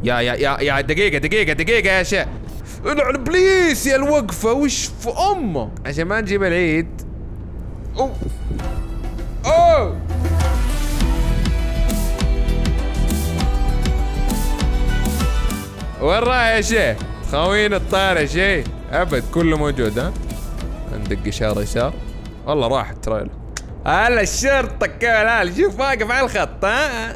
يا دقيقة يا شيخ. العن بليس يا الوقفة وش في امه عشان ما نجيب العيد. اوه وين رايح يا شيخ؟ تخاوين الطائرة شيء ابد كله موجود. ها ندق اشارة يسار. والله راح التريلر. هلا الشرطة كمان شوف واقف على الخط. ها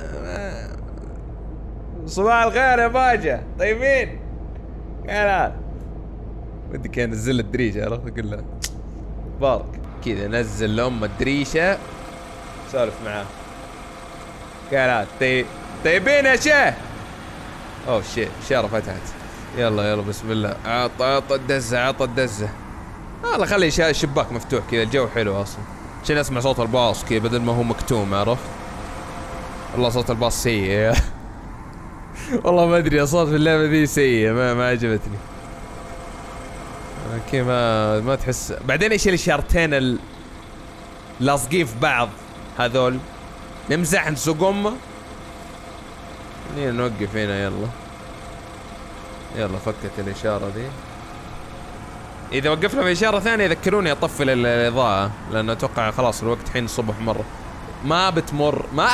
صباح الخير يا باجة طيبين. كمان ودي كان نزل الدريشة عرفت اقول له بارك كذا نزل لأم الدريشة سولف معاه. كمان طيبين يا شيخ. اوه شيء الشارة فتحت. يلا بسم الله. عط الدزة. والله خلي الشباك مفتوح كذا الجو حلو اصلا عشان اسمع صوت الباص كذا بدل ما هو مكتوم عرفت. والله صوت الباص سيء. والله ما ادري صوت في اللعبة ذي سيء ما عجبتني. اوكي ما تحس بعدين ايش الاشارتين لاصقين في بعض هذول. نمزح نسوق امه. نوقف هنا يلا فكت الاشارة ذي. اذا وقفنا في اشارة ثانية ذكروني اطفي الاضاءة لانه اتوقع خلاص الوقت حين الصبح مرة ما بتمر. ما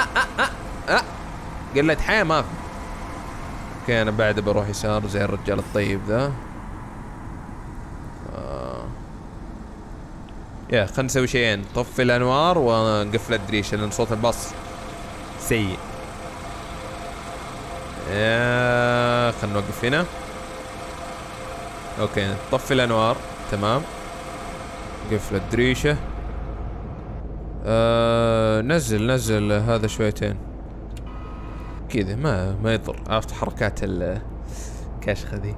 قلت حياة ما في. اوكي انا بعد بروح يسار زي الرجال الطيب ذا. يا خلنا نسوي شيئين طفي الانوار ونقفل الدريشة لان صوت الباص سيء. خلنا نوقف هنا. اوكي طفي الانوار تمام. قفل الدريشة. نزل هذا شويتين كذا ما يضر. عرفت حركات الكشخة ذي.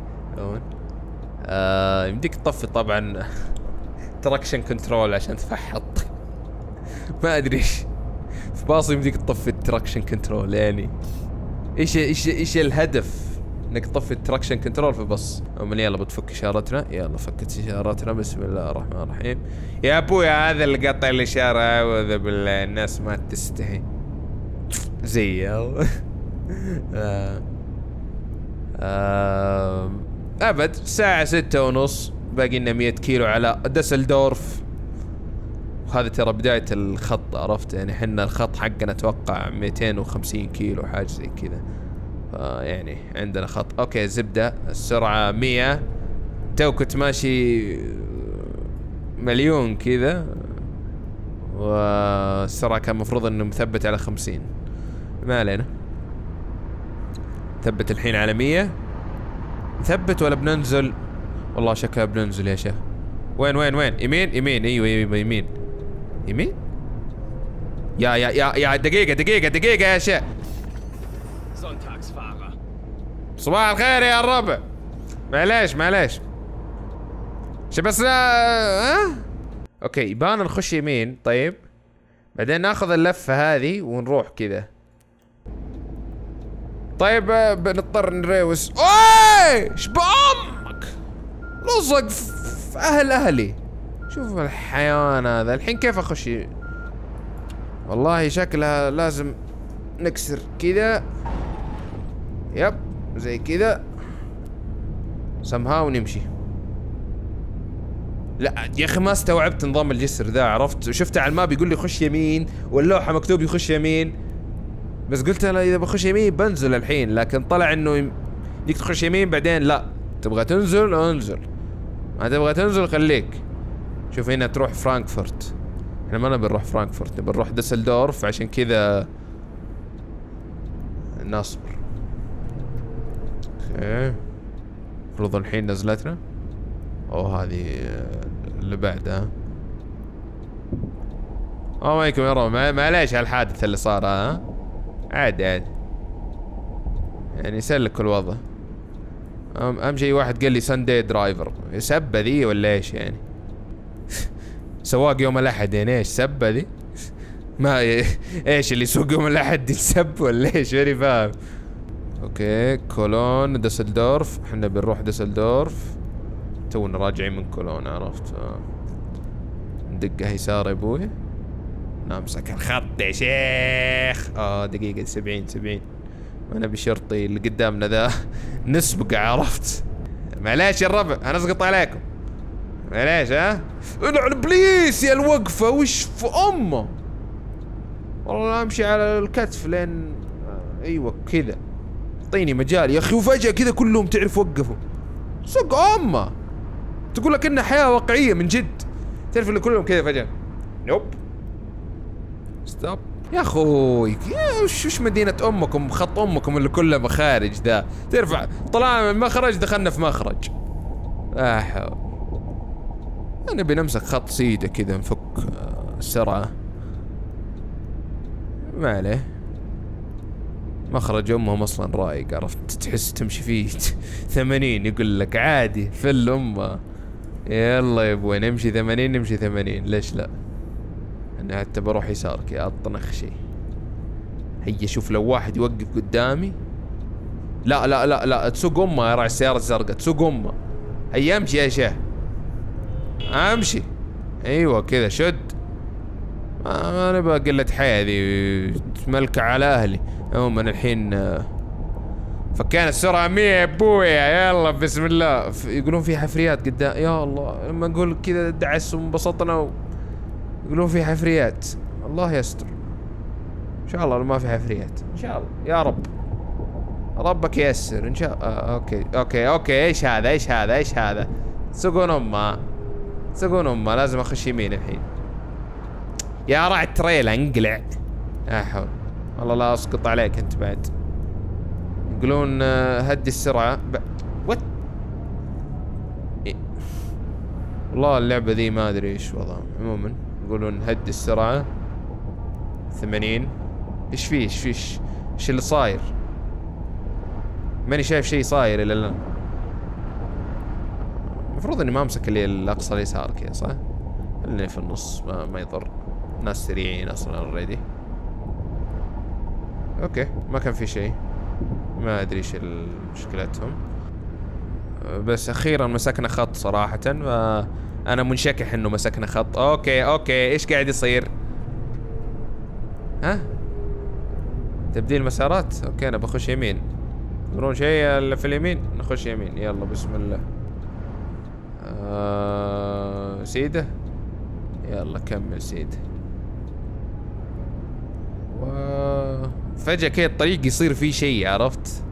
يمديك تطفي طبعا تراكشن كنترول عشان تفحط. ما ادري ايش في باص يمديك تطفي التراكشن كنترول يعني ايش الهدف انك تطفي التراكشن كنترول في باص. يلا بتفك اشارتنا. يلا فكت اشارتنا بسم الله الرحمن الرحيم. يا ابويا هذا اللي قطع الاشارة اعوذ بالله الناس ما تستحي زي ابد الساعة 6:30 باقي لنا 100 كيلو على دسلدورف. وهذا ترى بداية الخط عرفت يعني حنا الخط حقنا اتوقع 250 كيلو حاجة زي كذا. يعني عندنا خط. اوكي زبدة السرعة 100 تو كنت ماشي مليون كذا والسرعة كان مفروض انه مثبت على 50. ما علينا. ثبت الحين على 100. ثبت ولا بننزل؟ والله شكلها بننزل يا شيخ. وين يمين ايوه يمين. يا دقيقة يا شيخ. صباح الخير يا الربع. معليش شو بس اوكي يبان نخش يمين. طيب بعدين ناخذ اللفة هذه ونروح كذا. طيب بنضطر نريوس. اوي ايش بامك لصق في اهلي. شوف الحيوان هذا الحين كيف اخش. والله شكلها لازم نكسر كذا. يب زي كذا سمها ونمشي. لا يا اخي ما استوعبت نظام الجسر ذا عرفت. شفت على الماب يقول لي خش يمين واللوحة مكتوب يخش يمين بس قلت انا اذا بخش يمين بنزل الحين لكن طلع انه يديك تخش يمين بعدين لا تبغى تنزل انزل ما تبغى تنزل خليك. شوف هنا تروح فرانكفورت. احنا ما نبي نروح فرانكفورت نبي نروح دسلدورف عشان كذا نصبر. اوكي المفروض الحين نزلتنا. هذه اللي بعدها. عليكم يا رب معليش على الحادث اللي صار. ها عادي يعني يسلك الوضع. اهم شيء واحد قال لي ساندي درايفر. سبة ذي ولا ايش يعني؟ سواق يوم الاحد يعني ايش سبة ذي؟ ما ايش اللي يسوق يوم الاحد يسب ولا ايش؟ ماني فاهم. اوكي كولون دسلدورف. احنا بنروح دسلدورف تونا راجعين من كولون عرفت. ندقها يسار يا ابوي. نمسك الخط يا شيخ. دقيقة 70 ما نبي شرطي اللي قدامنا ذا نسبق، عرفت؟ معليش يا الربع انا اسقط عليكم، معليش ها؟ العن بليس يا الوقفة، وش في امه؟ والله امشي على الكتف لين ايوه كذا، اعطيني مجال يا اخي. وفجأة كذا كلهم تعرف وقفوا، سوق امه، تقول لك انها حياة واقعية من جد، تعرف اللي كلهم كذا فجأة نوب ستوب. يا اخوي يا وش مدينة امكم، خط امكم اللي كله مخارج ذا، ترفع طلعنا من مخرج دخلنا في مخرج. لا حول. نبي نمسك خط سيده كذا نفك السرعة، ما عليه. مخرج امهم اصلا رايق، عرفت؟ تحس تمشي فيه 80 يقول لك عادي فل امه. يلا يا ابوي نمشي 80، نمشي 80، ليش لا؟ انا حتى بروح يسارك يا اطنخ شيء. هيا شوف لو واحد يوقف قدامي، لا لا لا لا تسوق امه يا راعي السيارة الزرقاء، تسوق امه. هيا امشي يا شيخ، امشي ايوه كذا شد. ما نبغى قلة حياة ذي تملكع على اهلي. عموما الحين فكينا السرعة 100 يا ابويا، يلا بسم الله. يقولون في حفريات قدام، يا الله لما نقول كذا دعس وانبسطنا يقولون في حفريات. الله يستر ان شاء الله، ما في حفريات ان شاء الله يا رب، ربك ييسر ان شاء الله. اوكي اوكي اوكي، ايش هذا ايش هذا ايش هذا؟ تسوقون امه، تسوقون امه. لازم اخش يمين الحين يا راعي التريلا، انقلع. لا حول والله لا اسقط عليك انت بعد. يقولون هدي السرعة وات إيه؟ والله اللعبة ذي ما ادري ايش وضعها. عموما يقولون هدي السرعة 80. ايش فيه ايش فيه ايش اللي صاير؟ ماني شايف شيء صاير الا الان. المفروض اني ما امسك اللي الاقصى اليسار كذا صح؟ اللي في النص ما يضر، ناس سريعين اصلا اوريدي. اوكي ما كان في شيء، ما ادري ايش مشكلتهم، بس اخيرا مسكنا خط صراحة. انا منشكح انه مسكنا خط. اوكي اوكي ايش قاعد يصير؟ ها؟ تبديل مسارات؟ اوكي انا بخش يمين. تقولون شيء اللي في اليمين؟ نخش يمين يلا بسم الله. سيدة يلا كمل سيدة. فجأة كده الطريق يصير فيه شيء، عرفت؟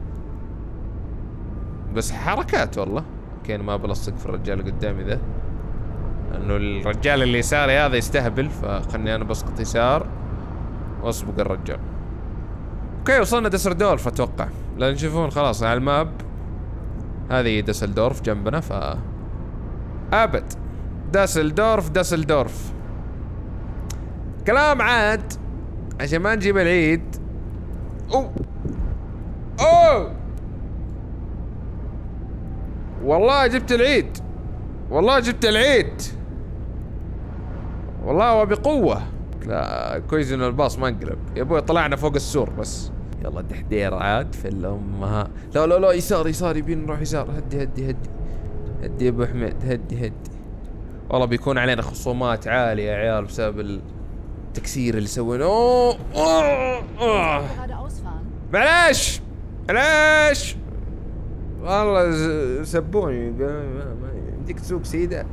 بس حركات والله. اوكي انا ما بلصق في الرجال اللي قدامي ذا، لانه الرجال اللي يساري هذا يستهبل، فخلني انا بسقط يسار واسبق الرجال. اوكي وصلنا دسلدورف اتوقع، لان تشوفون خلاص على الماب هذه دسلدورف جنبنا. ف ابد دسلدورف دسلدورف كلام عاد عشان ما نجيب العيد. اوه والله جبت العيد، والله جبت العيد، والله وبقوة. لا كويس انه الباص ما انقلب يا ابوي، طلعنا فوق السور بس. يلا دحدير عاد في الامها. لا لا لا يسار يسار، يبين نروح يسار. هدي هدي هدي هدي يا ابو حميد، هدي هدي. والله بيكون علينا خصومات عالية يا عيال بسبب التكسير اللي سويناه. معليش معليش والله سبوني. يمديك تسوق سيدة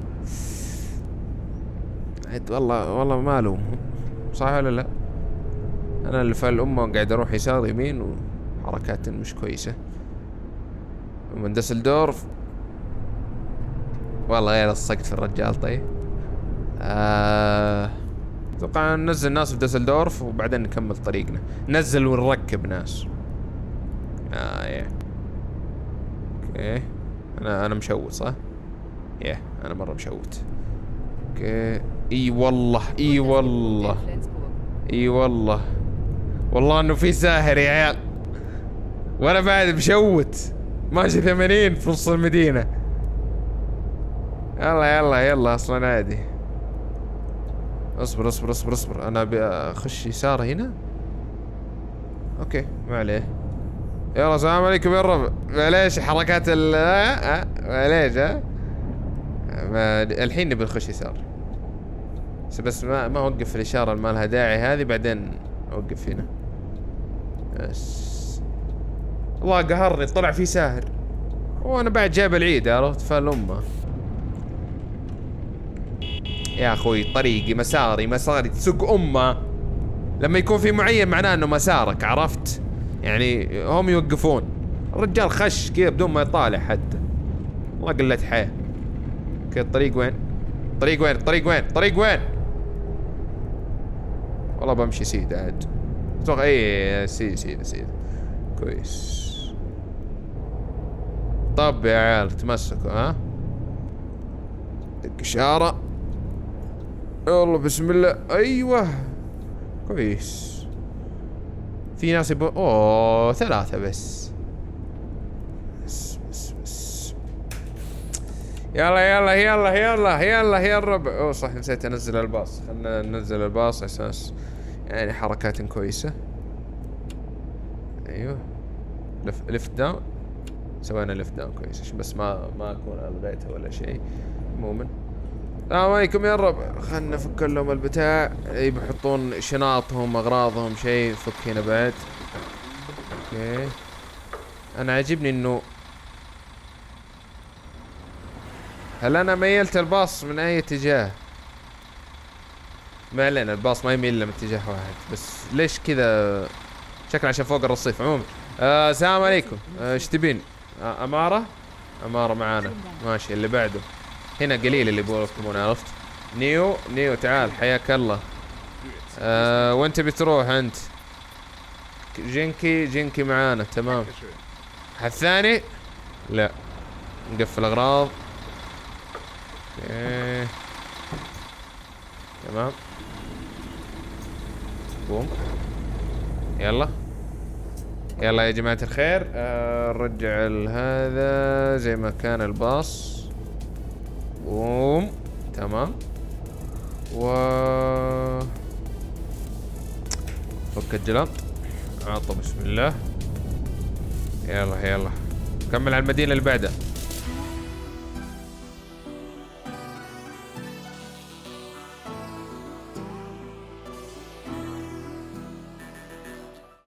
والله ما الومهم صح ولا لا؟ انا اللي في الامه قاعد اروح يسار يمين وحركات مش كويسة. ومن دسلدورف والله غير الصقت في الرجال. طيب اتوقع ننزل ناس في دسلدورف وبعدين نكمل طريقنا، ننزل ونركب ناس. اوكي انا مشوت صح؟ انا مرة مشوت. اوكي اي والله اي والله اي والله، والله انه في ساهر يا عيال، وانا بعد مشوت ماشي 80 في نص المدينة. يلا يلا يلا اصلا عادي. اصبر اصبر اصبر اصبر، انا ابي اخش يسار هنا. اوكي ما عليه. يلا السلام عليكم يا الربع. معليش حركات معليش الحين نبي نخش يسار، بس ما اوقف في الاشارة اللي ما لها داعي هذه، بعدين اوقف هنا بس. الله قهرني طلع في ساهر. وانا بعد جايب العيد عرفت فالامه. يا اخوي طريقي مساري تسوق امه. لما يكون في معين معناه انه مسارك عرفت؟ يعني هم يوقفون. الرجال خش كذا بدون ما يطالع حتى. والله قلة حياة. اوكي الطريق وين؟ الطريق وين؟ والله بمشي سيد عاد. اتوقع اي سيد كويس. طب يا عيال تمسكوا ها؟ دق اشارة. يلا بسم الله. ايوه كويس. في ناس اوه 3 بس. يلا يا ربع. اوه صح نسيت انزل الباص. خلنا ننزل الباص اساس يعني حركات كويسة. ايوه لفت داون. سوينا لفت داون كويس عشان بس ما اكون الغيتها ولا شيء. عموما السلام عليكم يا ربع. خلنا نفك لهم البتاع. بيحطون شناطهم اغراضهم شيء. فك هنا بعد. اوكي انا عاجبني انه هل انا ميلت الباص من اي اتجاه؟ ما علينا الباص ما يميل الا من اتجاه واحد. بس ليش كذا؟ شكله عشان فوق الرصيف. عموما السلام عليكم. ايش تبين؟ امارة معانا. ماشي اللي بعده. هنا قليل اللي يبغون عرفت؟ نيو تعال حياك الله. وانت بتروح انت؟ جينكي معانا تمام. الثاني لا نقفل اغراض. اوكي تمام. قوم يلا يا جماعة الخير. نرجع هذا زي ما كان الباص. قوم تمام. فك الجلط. عطى بسم الله. يلا كمل على المدينة اللي بعدها.